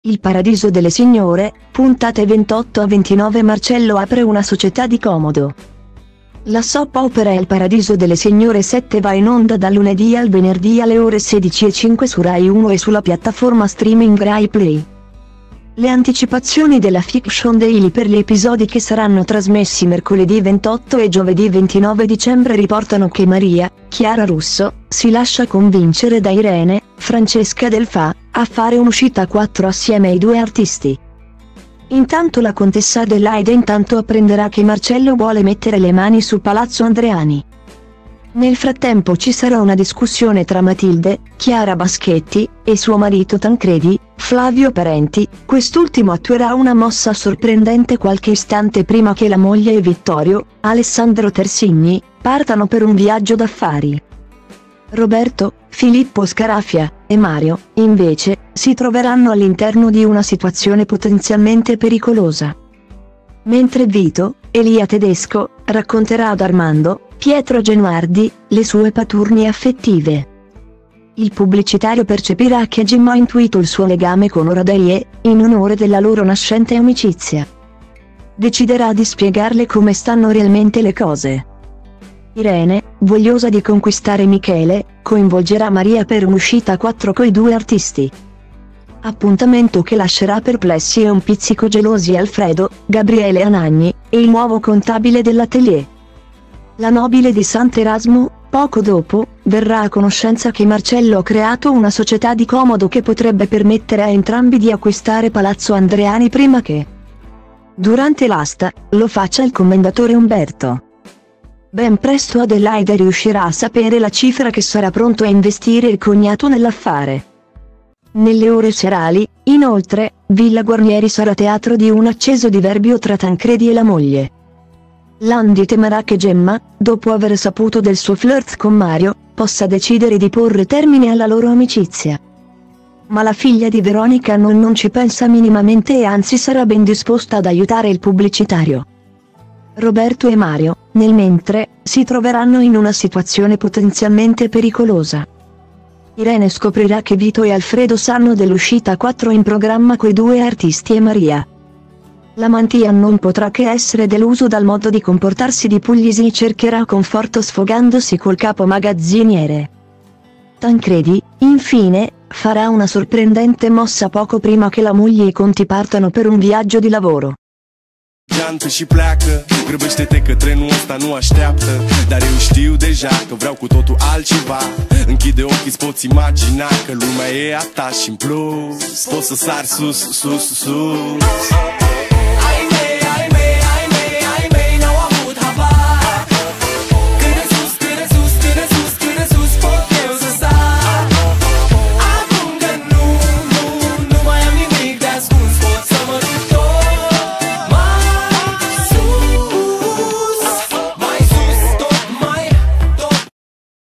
Il paradiso delle signore, puntate 28 a 29. Marcello apre una società di comodo. La soap opera Il paradiso delle signore 7 va in onda dal lunedì al venerdì alle ore 16:05 su Rai 1 e sulla piattaforma streaming Rai Play. Le anticipazioni della Fiction Daily per gli episodi che saranno trasmessi mercoledì 28 e giovedì 29 dicembre riportano che Maria, Chiara Russo, si lascia convincere da Irene, Francesca Del Fa, a fare un'uscita a 4 assieme ai due artisti. Intanto la contessa Adelaide apprenderà che Marcello vuole mettere le mani su Palazzo Andreani. Nel frattempo ci sarà una discussione tra Matilde, Chiara Baschetti, e suo marito Tancredi, Flavio Parenti. Quest'ultimo attuerà una mossa sorprendente qualche istante prima che la moglie e Vittorio, Alessandro Tersigni, partano per un viaggio d'affari. Roberto, Filippo Scarafia, e Mario, invece, si troveranno all'interno di una situazione potenzialmente pericolosa. Mentre Vito, Elia Tedesco, racconterà ad Armando, Pietro Genuardi, le sue paturnie affettive. Il pubblicitario percepirà che Gemma ha intuito il suo legame con Oradei e, in onore della loro nascente amicizia, deciderà di spiegarle come stanno realmente le cose. Irene, vogliosa di conquistare Michele, coinvolgerà Maria per un'uscita a 4 coi due artisti. Appuntamento che lascerà perplessi e un pizzico gelosi Alfredo, Gabriele Anagni, e il nuovo contabile dell'atelier. La nobile di Sant'Erasmo, poco dopo, verrà a conoscenza che Marcello ha creato una società di comodo che potrebbe permettere a entrambi di acquistare Palazzo Andreani prima che, durante l'asta, lo faccia il commendatore Umberto. Ben presto Adelaide riuscirà a sapere la cifra che sarà pronto a investire il cognato nell'affare. Nelle ore serali, inoltre, Villa Guarnieri sarà teatro di un acceso diverbio tra Tancredi e la moglie. Landi temerà che Gemma, dopo aver saputo del suo flirt con Mario, possa decidere di porre termine alla loro amicizia. Ma la figlia di Veronica non ci pensa minimamente e anzi sarà ben disposta ad aiutare il pubblicitario. Roberto e Mario, nel mentre, si troveranno in una situazione potenzialmente pericolosa. Irene scoprirà che Vito e Alfredo sanno dell'uscita a 4 in programma coi due artisti e Maria. La mantia non potrà che essere deluso dal modo di comportarsi di Puglisi e cercherà conforto sfogandosi col capo magazziniere. Tancredi, infine, farà una sorprendente mossa poco prima che la moglie e i conti partano per un viaggio di lavoro. Geantă și pleacă, grăbește-te că trenul ăsta nu așteaptă. Dar eu știu deja că vreau cu totul altceva. Închide ochii, îți poți imagina că lumea e a ta și în plus poți să sari sus, sus, sus.